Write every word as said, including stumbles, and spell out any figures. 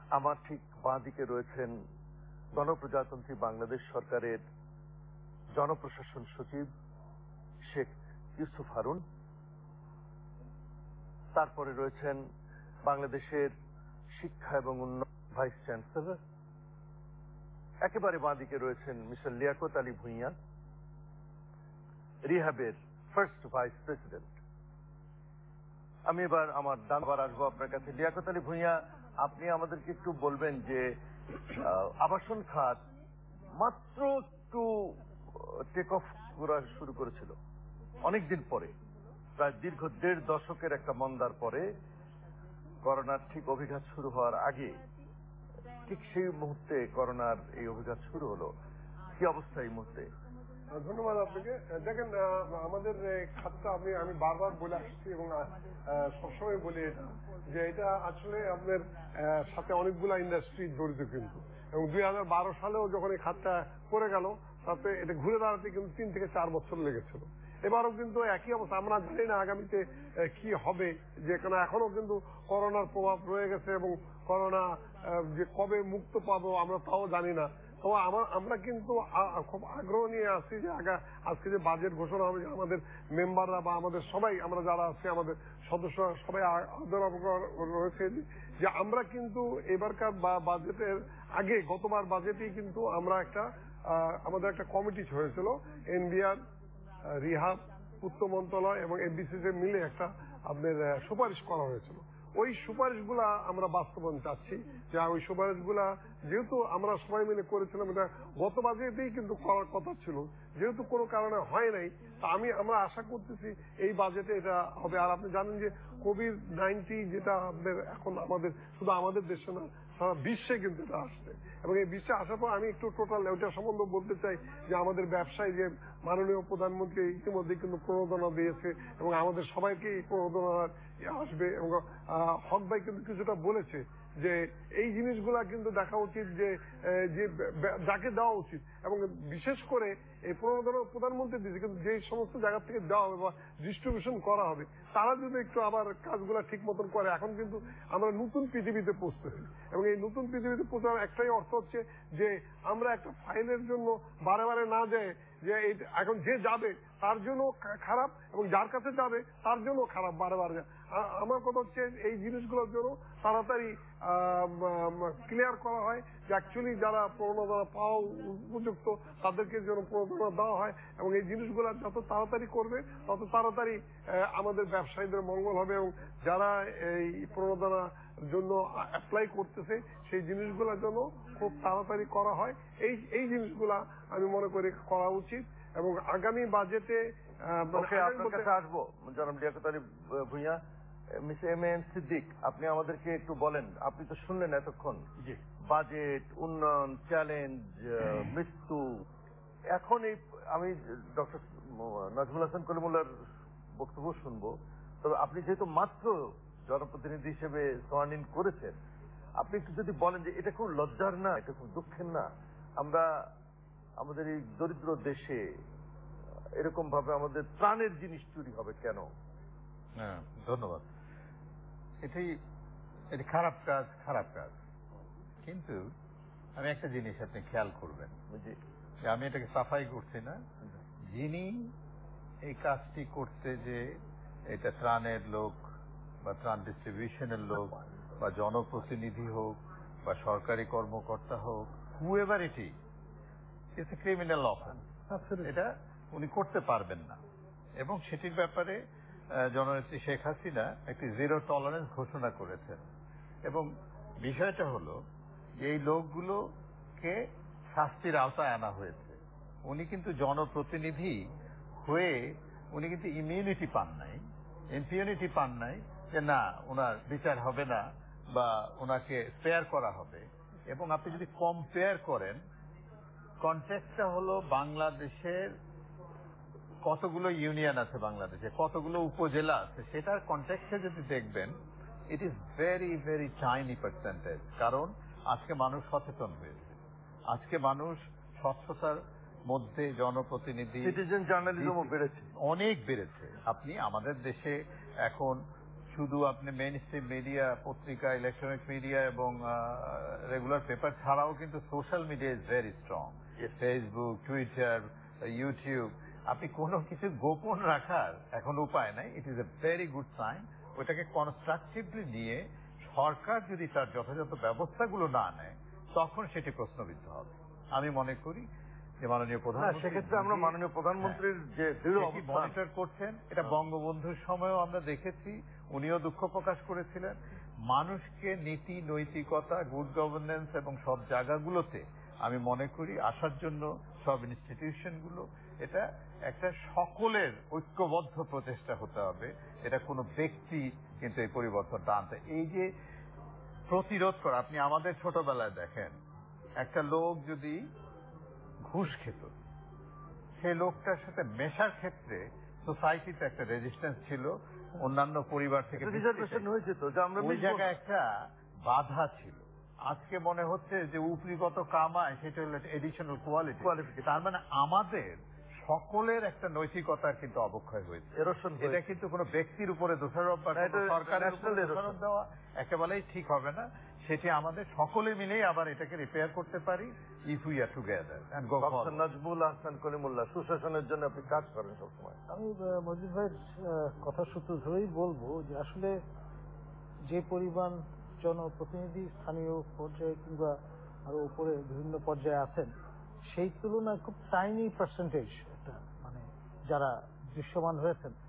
আমার ঠিক বাঁ দিকে রয়েছেন গণপ্রজাতন্ত্রী বাংলাদেশ সরকারের জনপ্রশাসন সচিব শেখ ইউসুফ হারুন। তারপরে রয়েছেন বাংলাদেশের শিক্ষা এবং উন্নয়ন ভাইস চ্যান্সেলর। একেবারে বাঁ দিকে রয়েছেন মিস্টার লিয়াকত আলী ভূঁইয়া, রিহ্যাবের ফার্স্ট ভাইস প্রেসিডেন্ট। আমি এবার আমার দানবার আসবো আপনার কাছে। লিয়াকত আলী ভূঁইয়া, আপনি আমাদেরকে একটু বলবেন যে আবাসন খাত মাত্র একটু টেক অফ করা শুরু করেছিল অনেকদিন পরে, প্রায় দীর্ঘ দেড় দশকের একটা মন্দার পরে, করোনার ঠিক অভিঘাত শুরু হওয়ার আগে, ঠিক সেই মুহূর্তে করোনার এই অভিঘাত শুরু হলো। কি অবস্থা এই মুহূর্তে? ধন্যবাদ আপনাকে। দেখেন, আমাদের খাতটা আমি আমি বারবার বলে আসছি এবং সবসময় বলি এটা যে এটা আসলে আপনার সাথে অনেকগুলা ইন্ডাস্ট্রি জড়িত কিন্তু, এবং দুই হাজার বারো সালেও যখন এই খাতটা করে গেল তাতে এটা ঘুরে দাঁড়াতে কিন্তু তিন থেকে চার বছর লেগেছিল। এবারও কিন্তু একই অবস্থা। আমরা জানি না আগামীতে কি হবে, যে কেন এখনো কিন্তু করোনার প্রভাব রয়ে গেছে এবং করোনা যে কবে মুক্ত পাবো আমরা তাও জানি না। তো আমরা কিন্তু খুব আগ্রহ নিয়ে আসছি যে আজকে যে বাজেট ঘোষণা হবে, আমাদের মেম্বাররা বা আমাদের সবাই, আমরা যারা আছি আমাদের সদস্যরা সবাই আদর রয়েছে যে আমরা কিন্তু এবারকার বাজেটের আগে গতবার বাজেটেই কিন্তু আমরা একটা আমাদের একটা কমিটি হয়েছিল, এনবিআর, রিহাব, পূর্ত মন্ত্রণালয় এবং এফডিসিসি মিলে একটা আপনাদের সুপারিশ করা হয়েছিল। ওই সুপারিশগুলা আমরা বাস্তবায়ন চাচ্ছি, যে ওই সুপারিশগুলা যেহেতু আমরা সবাই মিলে করেছিলাম, এটা গত বাজেটেই কিন্তু করার কথা ছিল, যেহেতু কোনো কারণে হয় নাই, তা আমি আমরা আশা করতেছি এই বাজেটে এটা হবে। আর আপনি জানেন যে কোভিড নাইন্টিন যেটা আমাদের এখন আমাদের শুধু আমাদের দেশে না সারা বিশ্বে কিন্তু এটা আসছে, এবং এই বিশ্বে আসার পর আমি একটু টোটাল ওইটা সম্বন্ধে বলতে চাই যে আমাদের ব্যবসায় যে মাননীয় প্রধানমন্ত্রী ইতিমধ্যে কিন্তু প্রণোদনা দিয়েছে এবং আমাদের সবাইকে এই প্রণোদনা আসবে, এবং হক ভাই কিন্তু কিছুটা বলেছে যে এই জিনিসগুলা কিন্তু দেখা উচিত যে যাকে দেওয়া উচিত, এবং বিশেষ করে এই প্রণোদনা প্রধানমন্ত্রী দিয়েছে, কিন্তু যে সমস্ত জায়গা থেকে দেওয়া হবে বা ডিস্ট্রিবিউশন করা হবে তারা যদি একটু আবার কাজগুলা ঠিক মতন করে। এখন কিন্তু আমরা নতুন পৃথিবীতে পৌঁছতেছি, এবং এই নতুন পৃথিবীতে পৌঁছার একটাই অর্থ হচ্ছে যে আমরা একটা ফাইলের জন্য বারে বারে না যায়, যে এখন যে যাবে তার জন্য খারাপ এবং যার কাছে যাবে তার জন্য খারাপ বারে বারে। আমার কথা হচ্ছে এই জিনিসগুলোর জন্য তাড়াতাড়ি ক্লিয়ার করা হয় যে অ্যাকচুয়ালি যারা প্রণোদনা পাওয়া উপযুক্ত তাদেরকে যেন প্রণোদনা দেওয়া হয়, এবং এই জিনিসগুলো যত তাড়াতাড়ি করবে তত তাড়াতাড়ি আমাদের ব্যবসায়ীদের মঙ্গল হবে, এবং যারা এই প্রণোদনা জন্য অ্যাপ্লাই করতেছে সেই জিনিসগুলোর জন্য খুব তাড়াতাড়ি করা হয়। এই এই জিনিসগুলা আমি মনে করি করা উচিত, এবং আগামী বাজেটে আপনার কাছে আসবো জনাব Liaquat Ali Bhuiyan. Miss M M Siddique, আপনি আমাদেরকে একটু বলেন, আপনি তো শুনলেন এতক্ষণ বাজেট, উন্নয়ন, চ্যালেঞ্জ, মৃত্যু। এখন এই আমি ডক্টর নাজমুল হাসান কলিমুল্লাহর বক্তব্য শুনবো, তবে আপনি যেহেতু মাত্র জনপ্রতিনিধি হিসেবে সোয়ার্ন ইন করেছেন, আপনি একটু যদি বলেন যে এটা খুব লজ্জার না, এটা খুব দুঃখের না, আমরা আমাদের এই দরিদ্র দেশে এরকম ভাবে আমাদের প্রাণের জিনিস চুরি হবে কেন? হ্যাঁ, ধন্যবাদ। এটাই এটি খারাপ কাজ, খারাপ কাজ। কিন্তু আমি একটা জিনিস আপনি খেয়াল করবেন, যে আমি এটাকে সাফাই করছি না, যিনি এই কাজটি করতে, যে এটা ত্রাণের লোক বা ত্রাণ ডিস্ট্রিবিউশনের লোক বা জনপ্রতিনিধি হোক বা সরকারি কর্মকর্তা হোক, however it is a criminal offence, এটা উনি করতে পারবেন না। এবং সেটির ব্যাপারে জননেত্রী শেখ হাসিনা একটি জিরো টলারেন্স ঘোষণা করেছেন, এবং বিষয়টা হলো এই লোকগুলোকে শাস্তির আওতায় আনা হয়েছে। উনি কিন্তু জনপ্রতিনিধি হয়ে উনি কিন্তু ইমিউনিটি পান নাই, ইম্পিউনিটি পান নাই, যে না ওনার বিচার হবে না বা ওনাকে স্পেয়ার করা হবে। এবং আপনি যদি কম্পেয়ার করেন, কনটেক্সটটা হলো বাংলাদেশের কতগুলো ইউনিয়ন আছে, বাংলাদেশে কতগুলো উপজেলা আছে, সেটার কনটেক্সটে যদি দেখবেন, it is very very tiny percentage. কারণ আজকে মানুষ সচেতন হয়েছে, আজকে মানুষ স্বচ্ছতার মধ্যে জনপ্রতিনিধি, সিটিজেন জার্নালিজমও বেড়েছে, অনেক বেড়েছে। আপনি আমাদের দেশে এখন শুধু আপনি মেইন স্ট্রিম মিডিয়া, পত্রিকা, ইলেকট্রনিক মিডিয়া এবং রেগুলার পেপার ছাড়াও কিন্তু social media is very strong. Facebook, Twitter, YouTube, আপনি কোনো কিছু গোপন রাখার এখন উপায় নাই। It is a very good sign. ওইটাকে কনস্ট্রাকটিভলি নিয়ে সরকার যদি তার যথাযথ ব্যবস্থাগুলো না নেয় তখন সেটি প্রশ্নবিদ্ধ হবে। আমি মনে করি যে মাননীয় প্রধানমন্ত্রী, সেক্ষেত্রে আমরা মাননীয় প্রধানমন্ত্রীর যে দৃঢ় অবস্থান মনিটর করছেন, এটা বঙ্গবন্ধুর সময়ও আমরা দেখেছি, উনিও দুঃখ প্রকাশ করেছিলেন। মানুষকে নীতি, নৈতিকতা, গুড গভর্নেন্স এবং সব জায়গাগুলোতে আমি মনে করি আসার জন্য সব ইনস্টিটিউশনগুলো, এটা একটা সকলের ঐক্যবদ্ধ প্রচেষ্টা হতে হবে। এটা কোনো ব্যক্তি কিন্তু এই পরিবর্তনটা আনতে, এই যে প্রতিরোধ করা, আপনি আমাদের ছোটবেলায় দেখেন একটা লোক যদি ঘুষ খেত, সেই লোকটার সাথে মেশার ক্ষেত্রে সোসাইটিতে একটা রেজিস্ট্যান্স ছিল, অন্যান্য পরিবার থেকে রিজার্ভেশন হয়েছে তো, যে আমরা ওই জায়গায় একটা বাধা ছিল। আজকে মনে হচ্ছে যে উপরিগত কামায়, সেটা হলো এডিশনাল কোয়ালিটি। তার মানে আমাদের সকলের একটা নৈতিকতার কিন্তু অবক্ষয় হয়েছে। এটা কিন্তু কোনো ব্যক্তির উপরে দোষারোপ বা সরকারের উপরে দোষারোপ দেওয়া একেবারেই ঠিক হবে না। সেটি আমাদের সকলে মিলেই আবার এটাকে রিপেয়ার করতে পারি, if we are together and go forward. Nazmul Hasan Kalimullah, সুশাসনের জন্য আপনি কাজ করেন সবসময়। আমি মজিদ ভাইয়ের কথা সূত্র ধরেই বলবো যে আসলে যে পরিমাণ জনপ্রতিনিধি স্থানীয় পর্যায়ে কিংবা আরো উপরে বিভিন্ন পর্যায়ে আছেন, সেই তুলনায় খুব টাইনি পার্সেন্টেজ একটা মানে যারা দৃশ্যমান হয়েছেন